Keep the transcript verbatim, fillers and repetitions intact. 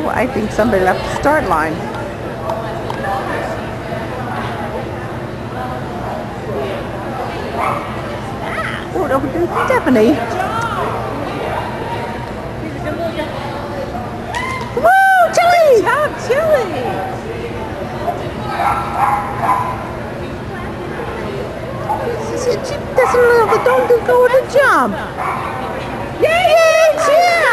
Oh, I think somebody left the start line. Oh, no, Stephanie. Woo, Chili! Good job, Chili! She, she doesn't know, but don't go with the jump. Yay, yay, cheer!